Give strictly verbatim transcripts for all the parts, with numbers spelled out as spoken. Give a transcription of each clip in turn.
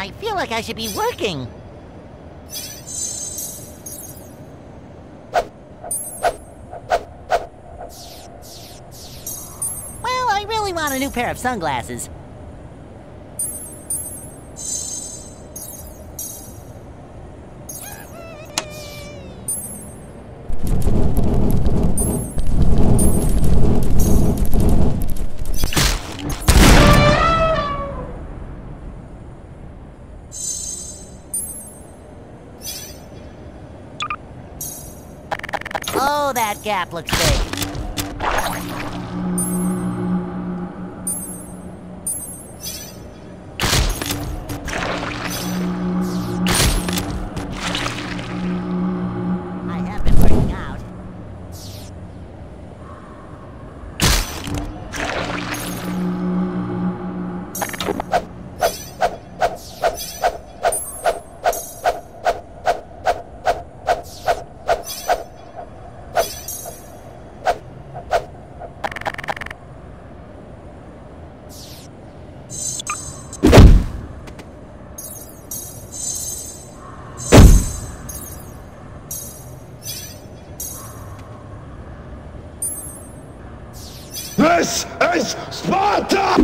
I feel like I should be working. Well, I really want a new pair of sunglasses. Oh, that gap looks big. I have been working out. This is Sparta!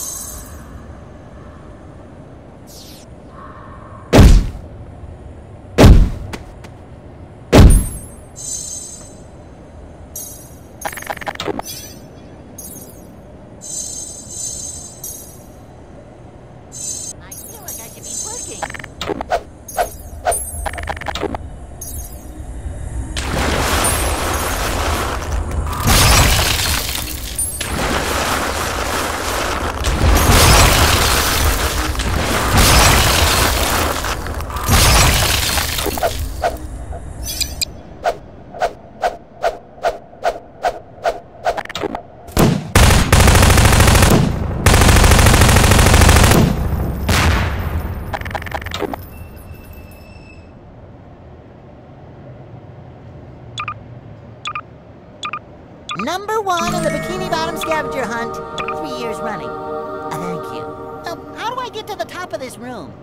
I feel like I should be working. Number one in the Bikini Bottom scavenger hunt, three years running. Uh, thank you. Uh, how do I get to the top of this room?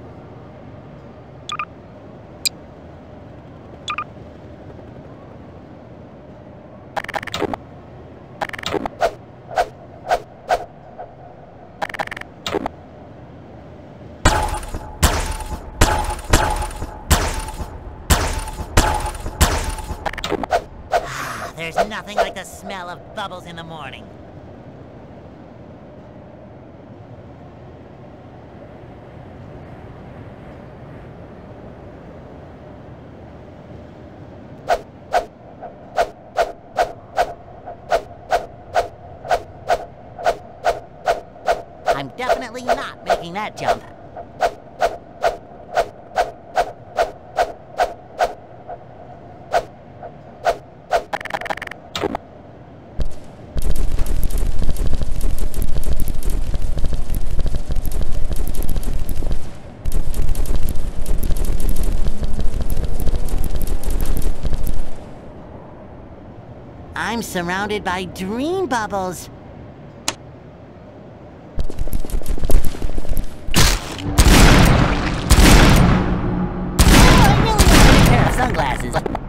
There's nothing like the smell of bubbles in the morning. I'm definitely not making that jump. I'm surrounded by dream bubbles. Oh, I really want a pair of sunglasses.